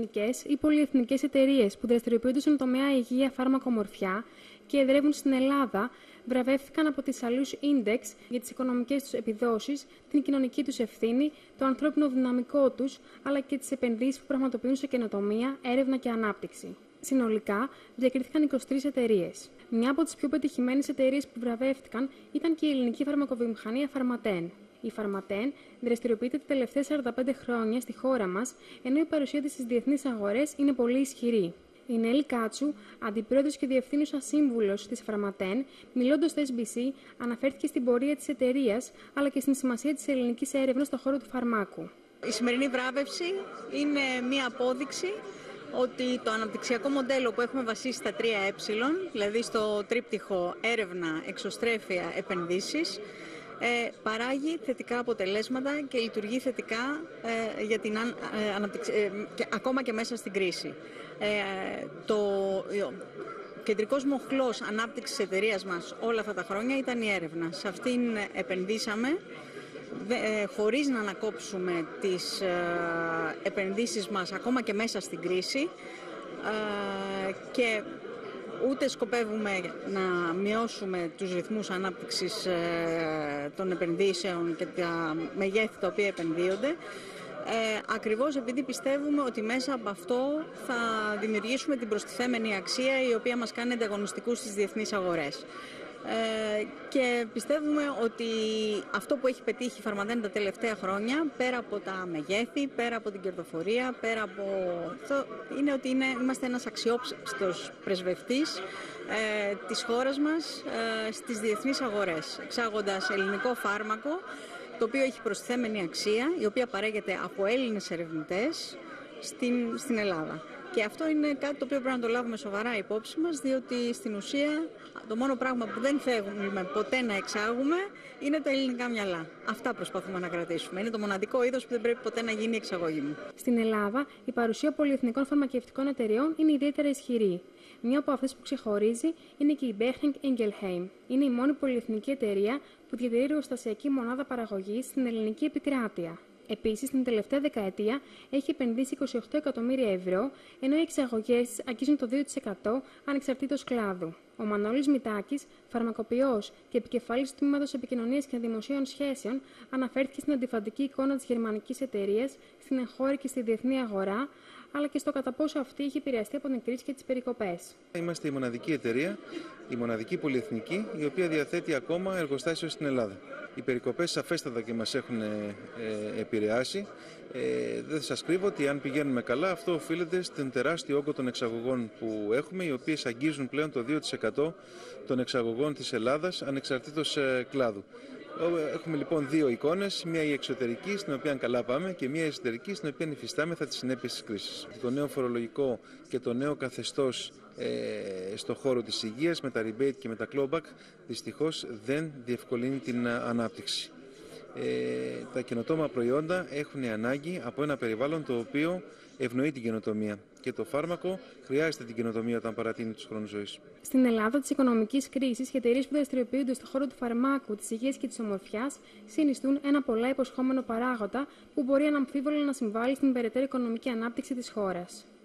εθνικές ή πολυεθνικές εταιρείες που δραστηριοποιούνται στον τομέα υγεία, φάρμακο, ομορφιά και εδρεύουν στην Ελλάδα, βραβεύτηκαν από τη Salus Index για τις οικονομικές τους επιδόσεις, την κοινωνική τους ευθύνη, το ανθρώπινο δυναμικό τους, αλλά και τις επενδύσεις που πραγματοποιούν σε καινοτομία, έρευνα και ανάπτυξη. Συνολικά, διακρίθηκαν 23 εταιρείες. Μια από τις πιο πετυχημένες εταιρείες που βραβεύτηκαν ήταν και η ελληνική φαρμακοβιομηχανία Pharmathen. Η Pharmathen δραστηριοποιείται τα τελευταία 45 χρόνια στη χώρα μας, ενώ η παρουσία της στις διεθνείς αγορές είναι πολύ ισχυρή. Η Νέλη Κάτσου, αντιπρόεδρος και διευθύνουσα σύμβουλος της Pharmathen, μιλώντας στο SBC, αναφέρθηκε στην πορεία της εταιρείας αλλά και στην σημασία της ελληνικής έρευνας στον χώρο του φαρμάκου. Η σημερινή βράβευση είναι μία απόδειξη ότι το αναπτυξιακό μοντέλο που έχουμε βασίσει στα 3 δηλαδή στο τρίπτυχο έρευνα, εξωστρέφεια, επενδύσεις, παράγει θετικά αποτελέσματα και λειτουργεί θετικά για την ακόμα και μέσα στην κρίση. Ο κεντρικός μοχλός ανάπτυξης της εταιρείας μας όλα αυτά τα χρόνια ήταν η έρευνα. Σε αυτήν επενδύσαμε χωρίς να ανακόψουμε τις επενδύσεις μας ακόμα και μέσα στην κρίση και ούτε σκοπεύουμε να μειώσουμε τους ρυθμούς ανάπτυξης των επενδύσεων και τα μεγέθη τα οποία επενδύονται, ακριβώς επειδή πιστεύουμε ότι μέσα από αυτό θα δημιουργήσουμε την προστιθέμενη αξία η οποία μας κάνει ανταγωνιστικούς στις διεθνείς αγορές. Και πιστεύουμε ότι αυτό που έχει πετύχει η Pharmathen τα τελευταία χρόνια, πέρα από τα μεγέθη, πέρα από την κερδοφορία, πέρα από αυτό, είναι ότι είμαστε ένας αξιόπιστος πρεσβευτής της χώρας μας στις διεθνείς αγορές, εξάγοντας ελληνικό φάρμακο, το οποίο έχει προστιθέμενη αξία, η οποία παράγεται από Έλληνες ερευνητές στην Ελλάδα. Και αυτό είναι κάτι το οποίο πρέπει να το λάβουμε σοβαρά υπόψη μας, διότι στην ουσία το μόνο πράγμα που δεν θέλουμε ποτέ να εξάγουμε είναι τα ελληνικά μυαλά. Αυτά προσπαθούμε να κρατήσουμε. Είναι το μοναδικό είδος που δεν πρέπει ποτέ να γίνει η εξαγωγή μου. Στην Ελλάδα, η παρουσία πολυεθνικών φαρμακευτικών εταιρεών είναι ιδιαίτερα ισχυρή. Μια από αυτές που ξεχωρίζει είναι και η Behring Ingelheim. Είναι η μόνη πολυεθνική εταιρεία που διατηρεί εργοστασιακή μονάδα παραγωγής στην ελληνική επικράτεια. Επίσης, την τελευταία δεκαετία έχει επενδύσει 28 εκατομμύρια ευρώ, ενώ οι εξαγωγές της αγγίζουν το 2% ανεξαρτήτως κλάδου. Ο Μανώλης Μητάκης, φαρμακοποιός και επικεφαλής του Τμήματος Επικοινωνίας και Δημοσίων Σχέσεων, αναφέρθηκε στην αντιφατική εικόνα της γερμανικής εταιρείας, στην εγχώρη και στη διεθνή αγορά, αλλά και στο κατά πόσο αυτή έχει επηρεαστεί από την κρίση και τις περικοπές. Είμαστε η μοναδική εταιρεία, η μοναδική πολυεθνική, η οποία διαθέτει ακόμα εργοστάσιο στην Ελλάδα. Οι περικοπές σαφέστατα και μας έχουν επηρεάσει. Δεν θα σας κρύβω ότι αν πηγαίνουμε καλά, αυτό οφείλεται στον τεράστιο όγκο των εξαγωγών που έχουμε, οι οποίες αγγίζουν πλέον το 2% των εξαγωγών της Ελλάδας, ανεξαρτήτως κλάδου. Έχουμε λοιπόν 2 εικόνες, μία η εξωτερική, στην οποία καλά πάμε, και μία η εσωτερική, στην οποία υφιστάμεθα τις συνέπειες της κρίσης. Το νέο φορολογικό και το νέο καθεστώς στο χώρο της υγείας με τα rebate και με τα clawback δυστυχώς δεν διευκολύνει την ανάπτυξη. Τα καινοτόμα προϊόντα έχουν ανάγκη από ένα περιβάλλον το οποίο ευνοεί την καινοτομία. Και το φάρμακο χρειάζεται την καινοτομία όταν παρατείνει τους χρόνους ζωής. Στην Ελλάδα της οικονομικής κρίσης, οι εταιρείες που δραστηριοποιούνται στον χώρο του φαρμάκου, της υγείας και της ομορφιάς συνιστούν ένα πολλά υποσχόμενο παράγοντα που μπορεί αναμφίβολα να συμβάλλει στην περαιτέρω οικονομική ανάπτυξη της χώρας.